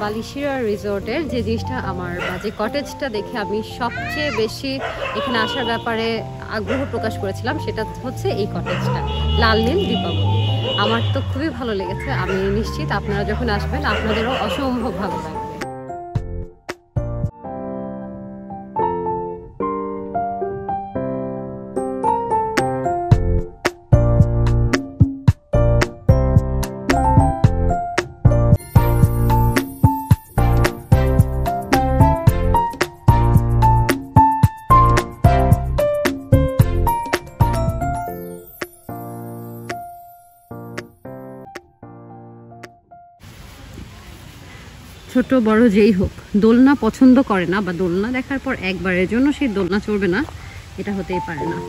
বালিশিরা রিসোর্টের যে জিনিসটা আমার বা যে কটেজটা দেখে আমি সবচেয়ে বেশি এখানে আসার ব্যাপারে আগ্রহ প্রকাশ করেছিলাম সেটা হচ্ছে এই কটেজটা, লাল নীল দীপাবলি। আমার তো খুবই ভালো লেগেছে। আমি নিশ্চিত আপনারা যখন আসবেন আপনাদেরও অসম্ভব ভালো লাগবে। ছোট বড় যেই হোক, দোলনা পছন্দ করে না বা দোলনা দেখার পর একবারের জন্য সেই দোলনা চড়বে না, এটা হতেই পারে না।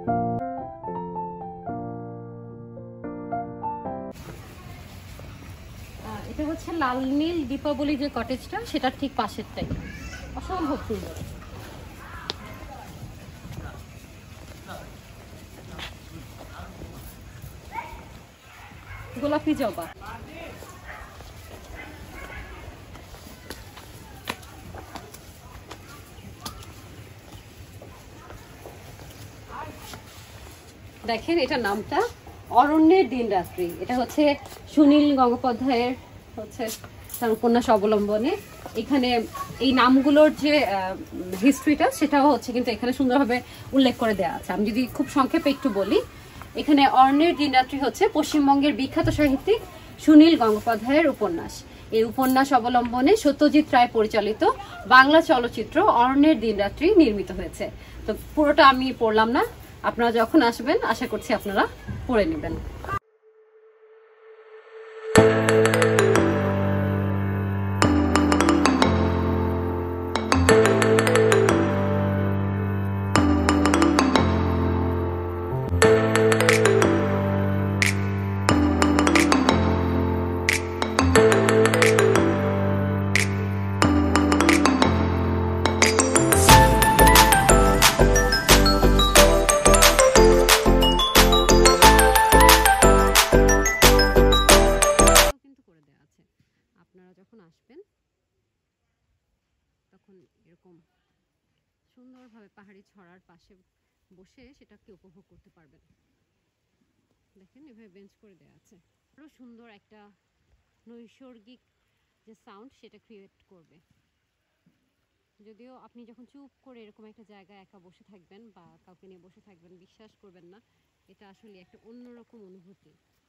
এটা হচ্ছে লাল নীল দীপাবলি যে কটেজটা, সেটার ঠিক পাশেরটাই, অসম্ভব সুন্দর। গোলাপি জবা, দেখেন এটার নামটা অরণ্যের দিন রাত্রি। এটা হচ্ছে সুনীল গঙ্গোপাধ্যায়ের হচ্ছে তার উপন্যাস অবলম্বনে। এখানে এই নামগুলোর যে হিস্ট্রিটা সেটাও হচ্ছে কিন্তু এখানে সুন্দরভাবে উল্লেখ করে দেওয়া আছে। আমি যদি খুব সংক্ষেপে একটু বলি, এখানে অরণ্যের দিন রাত্রি হচ্ছে পশ্চিমবঙ্গের বিখ্যাত সাহিত্যিক সুনীল গঙ্গোপাধ্যায়ের উপন্যাস। এই উপন্যাস অবলম্বনে সত্যজিৎ রায় পরিচালিত বাংলা চলচ্চিত্র অরণ্যের দিন রাত্রি নির্মিত হয়েছে। তো পুরোটা আমি পড়লাম না, আপনারা যখন আসবেন আশা করছি আপনারা পড়ে নেবেন। আপনারা যখন আসবেন তখন এরকম সুন্দরভাবে পাহাড়ি ছড়ার পাশে বসে সেটাকে উপভোগ করতে পারবেন। দেখেন এভাবে বেঞ্চ করে দেওয়া আছে, আরো সুন্দর একটা নৈসর্গিক যে সাউন্ড সেটা ক্রিয়েট করবে। যদিও আপনি যখন চুপ করে এরকম একটা জায়গায় একা বসে থাকবেন বা কাউকে নিয়ে বসে থাকবেন, বিশ্বাস করবেন না, এটা আসলে একটা অন্যরকম অনুভূতি।